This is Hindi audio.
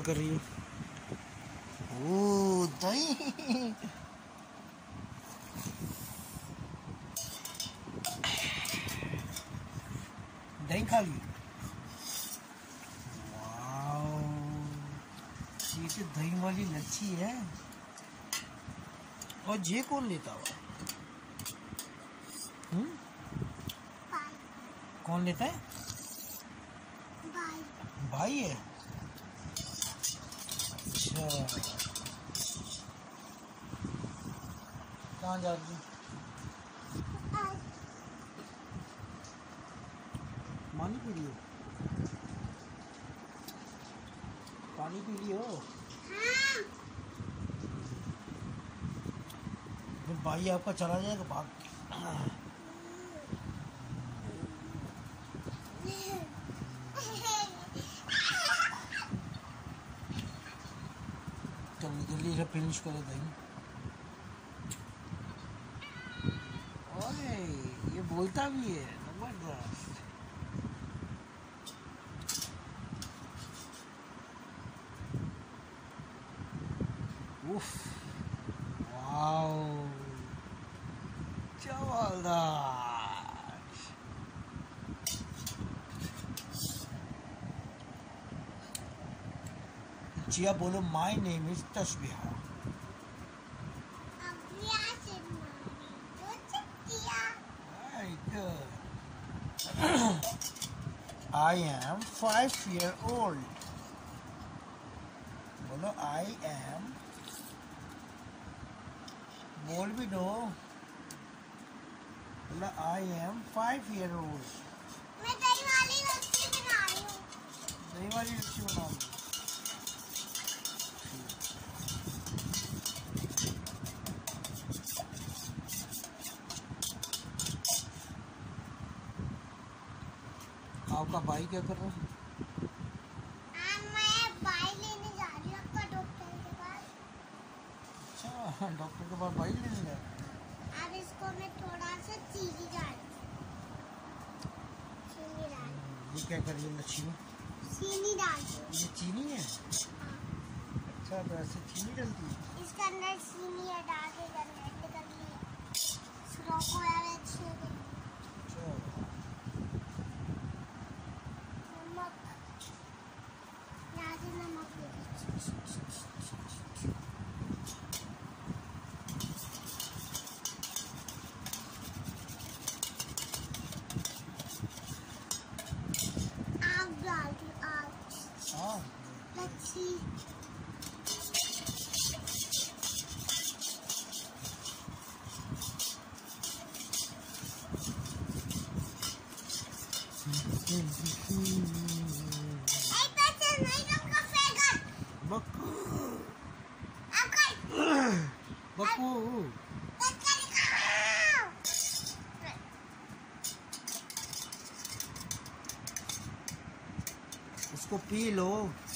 कर रही हो? ओ दही। दही खा ली। वाओ, ये तो दही वाली लच्छी है। और ये कौन लेता हुआ? कौन लेता है? भाई है। अच्छा, कहाँ जा रही? पानी पी लियो, पानी पी लियो। जब भाई आपका चला जाएगा भाग। जल्दी से फिनिश करे दही। ओए, ये बोलता भी है, जबरदस्त। उफ, वाओ, जबरदस्त। जिया बोलो, my name is Tasbiha. I am 5 years old. बोलो I am, बोल भी दो। बोलो I am 5 years old. मैं दही वाली लस्सी बना रही हूँ। दही वाली लस्सी बना रही हूँ। आपका भाई क्या कर रहा है? मैं भाई लेने जा रही हूँ आपका डॉक्टर के पास। अच्छा, डॉक्टर के पास भाई लेने जा रहा है। अब इसको मैं थोड़ा सा चीनी डाल, चीनी डाल। ये क्या कर रही है लच्छी में? चीनी डाल। ये चीनी है? अच्छा, तो ऐसे चीनी डलती है? इसके अंदर चीनी है, डाल के गंदे कर लिए। सुरखो यार अच्छे से। अच्छा, नमक, यहाँ से नमक दे दो। आग डाल दी, आग। हाँ। लच्छी। बक्कू, बक्कू। उसको पी लो।